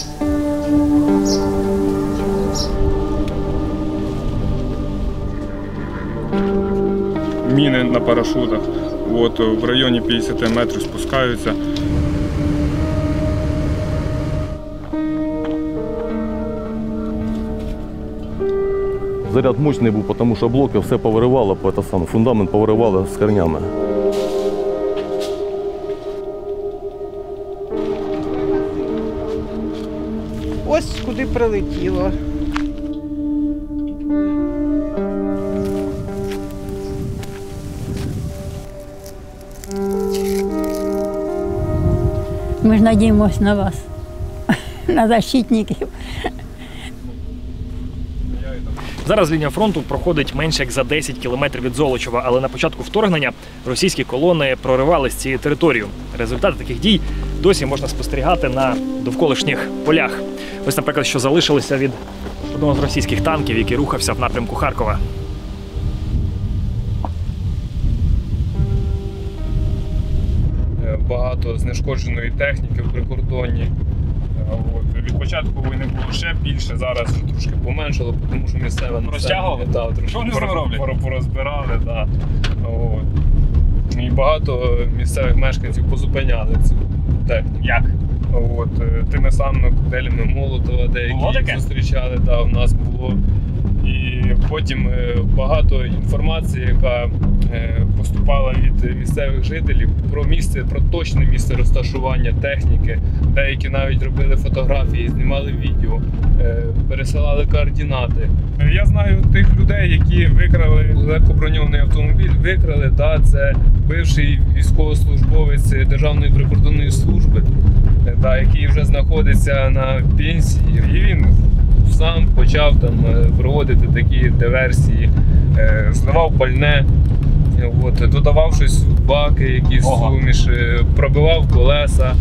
Міни на парашутах. От, в районі 50 метрів спускаються. Заряд мощний був, тому що блоки все повиривало, фундамент повиривало з корнями. Ось куди прилетіло. Ми ж надіємося на вас, на защитників. Зараз лінія фронту проходить менше як за 10 кілометрів від Золочева, але на початку вторгнення російські колони проривали з цією територією. Результати таких дій досі можна спостерігати на довколишніх полях. Ось, наприклад, що залишилося від одного з російських танків, який рухався в напрямку Харкова. Багато знешкодженої техніки в прикордонні. Від початку війни було ще більше, зараз вже трошки поменшало, тому що місцеве Розтягували? Трошки порозбирали. Да. І багато місцевих мешканців позупиняли цю техніку. Як? Тими самими коктейлями Молотова, деякі зустрічали, да, в нас було. І потім багато інформації, яка поступала від місцевих жителів про точне місце розташування техніки. Деякі навіть робили фотографії, знімали відео, пересилали координати. Я знаю тих людей, які викрали легкоброньований автомобіль, це бивший військовослужбовець Державної прикордонної служби, який вже знаходиться на пенсії. І він сам почав там проводити такі диверсії, зливав пальне, додавав щось в баки, якісь суміш, пробивав колеса.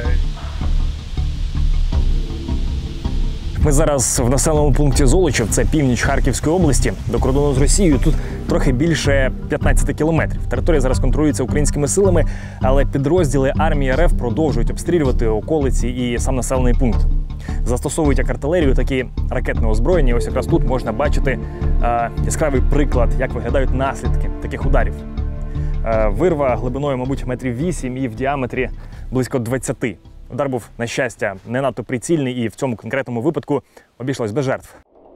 Ми зараз в населеному пункті Золочів, це північ Харківської області, до кордону з Росією. Тут трохи більше 15 кілометрів. Територія зараз контролюється українськими силами, але підрозділи армії РФ продовжують обстрілювати околиці і сам населений пункт. Застосовують як артилерію, так і ракетне озброєння. Ось якраз тут можна бачити яскравий приклад, як виглядають наслідки таких ударів. Вирва глибиною, мабуть, метрів 8 і в діаметрі близько 20. Удар був, на щастя, не надто прицільний і в цьому конкретному випадку обійшлось без жертв.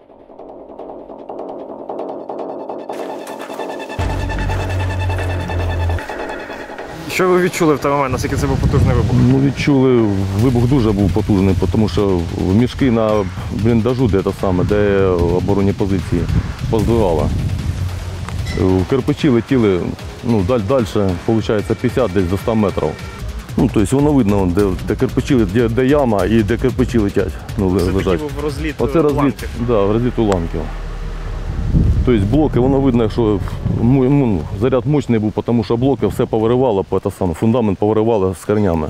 Що ви відчули в той момент, наскільки це був потужний вибух? Відчули, вибух дуже був потужний, тому що мішки на бліндажу, де оборонні позиції, позбивало. Кирпичі летіли далі, виходить, 50 десь до 100 метрів. Тобто воно видно, де кирпичі, де яма і де кирпичі летять. Це такий був розліт уламків? Так, розліт уламків. Тобто блоки, воно видно, що заряд мощний був, тому що блоки все повиривало, фундамент повиривало з корнями.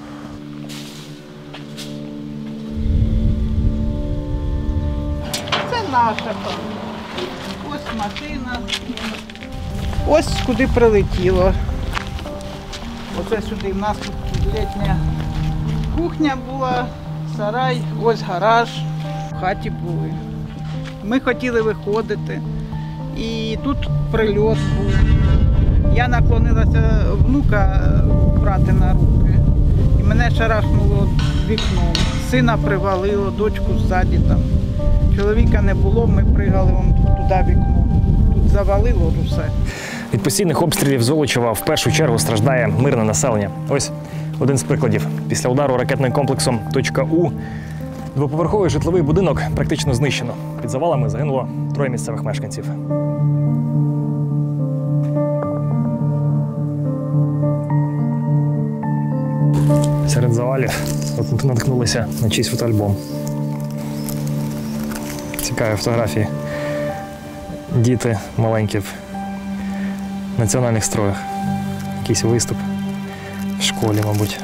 Це наша. Ось машина. Ось куди прилетіло. Оце сюди. В нас тут літня кухня була, сарай, ось гараж. В хаті були. Ми хотіли виходити. І тут прильот був. Я наклонилася внука брати на руки. І мене шарахнуло вікном. Сина привалило, дочку ззаді там. Чоловіка не було, ми пригали туди вікно. Тут завалило усе. Від постійних обстрілів Золочева в першу чергу страждає мирне населення. Ось один з прикладів. Після удару ракетним комплексом «У» двоповерховий житловий будинок практично знищено. Під завалами загинуло 3 місцевих мешканців. Серед завалів наткнулися на чийсь фотоальбом. Цікаві фотографії. Діти маленькі в національних строях. Якийсь виступ в школі, мабуть.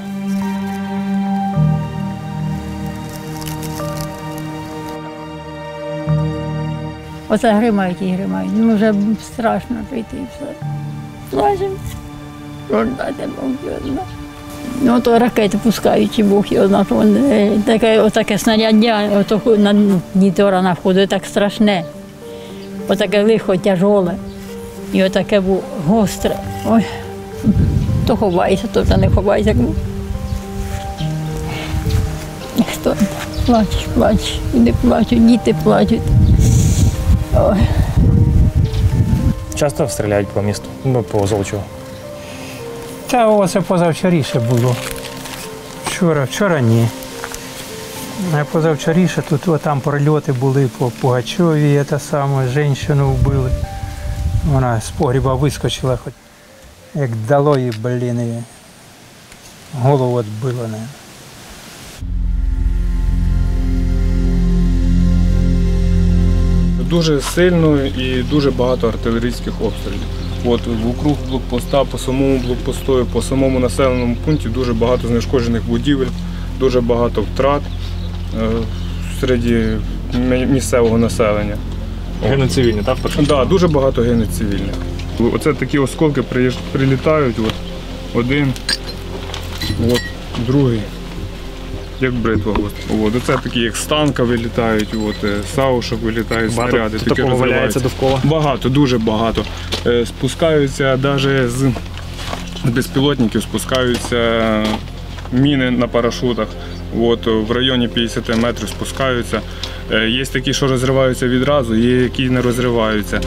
Оце гримають і гримають. Вже страшно прийти і все. Плачемо. Рождати Бог. Ну, то ракети пускають, і Бог його знає. Отаке снаряддя, на Днітора на входу, так страшне. Отаке лихо тяжоле. І отаке було гостре. Ой, то ховається, то вже не ховається. Хто плаче, люди плачуть, діти плачуть. Ой. Часто стріляють по місту, по Золочеву? Та оце позавчоріше було. Вчора ні. А позавчоріше тут там прильоти були по Пугачові, те саме, жінку вбили. Вона з погріба вискочила, хоч як дало їй, і голову відбило. Дуже сильно і дуже багато артилерійських обстрілів. От вокруг блокпоста, по самому блокпосту, по самому населеному пункті дуже багато знешкоджених будівель, дуже багато втрат серед місцевого населення. Гинуть цивільні, так? Так, да, дуже багато гинуть цивільних. Оце такі осколки прилітають, от, один, от, другий, як бритва. От. Оце такі, як з танка вилітають, от, саушок вилітають, снаряди. Багато такого валяється довкола? Багато, дуже багато. Спускаються навіть з безпілотників, спускаються міни на парашутах. От, в районі 50 метрів спускаються. Є такі, що розриваються відразу, є які не розриваються.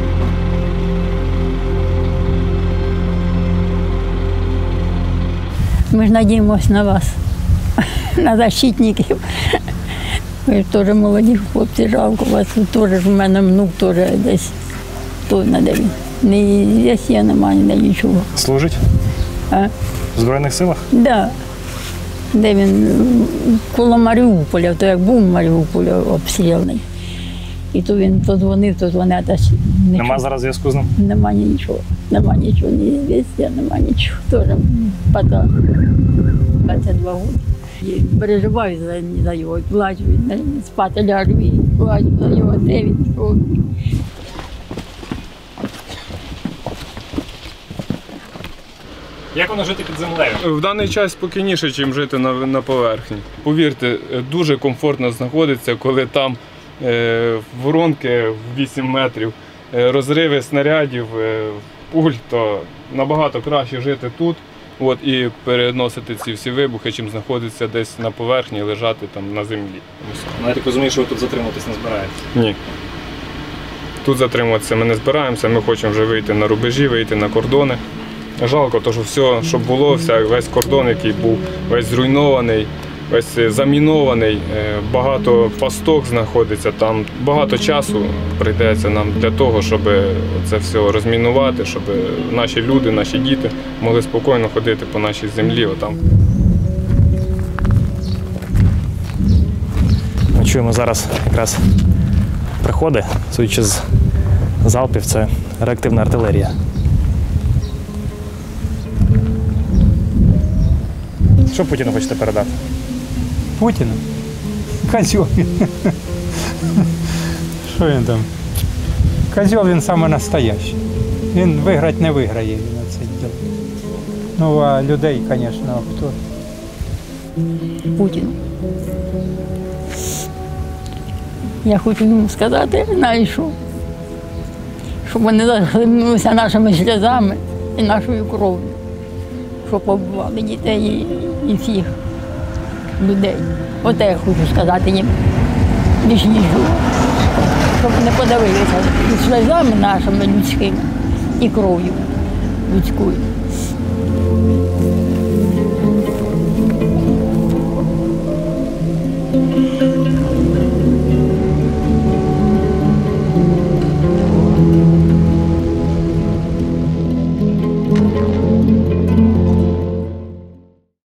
Ми ж надіємося на вас, на защитників. Ви ж теж молоді хлопці, жалко вас. Теж у мене внук теж десь тут на де він. Ні зв'язку немає, ніде нічого. Служить? А? В Збройних силах? Так. Да. Де він коло Маріуполя, то як був Маріуполь обстріляний. І то він подзвонив, то вони теж нічого. Нема зараз зв'язку з ним? Нема нічого, ні зв'язку, нема нічого. Теж пата 22 роки. І переживаю за його, і плачу, спати ляжу і плачу за його, де він, що. Як воно жити під землею? В даний час спокійніше, ніж жити на поверхні. Повірте, дуже комфортно знаходиться, коли там воронки в 8 метрів, розриви снарядів, пуль, то набагато краще жити тут. От, і переносити ці всі вибухи, чим знаходитися десь на поверхні, лежати там на землі. Ну, я так розумію, що ви тут затримуватись не збираєтесь? Ні. Тут затримуватися ми не збираємося, ми хочемо вже вийти на рубежі, вийти на кордони. Жалко, тому що все, що було, весь кордон, який був весь зруйнований, весь замінований, багато пасток знаходиться там. Багато часу прийдеться нам для того, щоб це все розмінувати, щоб наші люди, наші діти могли спокійно ходити по нашій землі. Отам. Ми чуємо зараз якраз приходи, судячи з залпів, це реактивна артилерія. Що Путіну хочете передати? Путіну? Козьол. Що він там? Козьол він саме настоящий. Він виграти не виграє на це діло. Ну, а людей, звісно, хто? Путін. Я хочу йому сказати, знаєш, щоб вони захлинулися нашими сльозами і нашою кров'ю, щоб побивали дітей і всіх людей. Оте я хочу сказати їм більш нічого, щоб не подавилися і сльозами нашими людськими і кров'ю людською.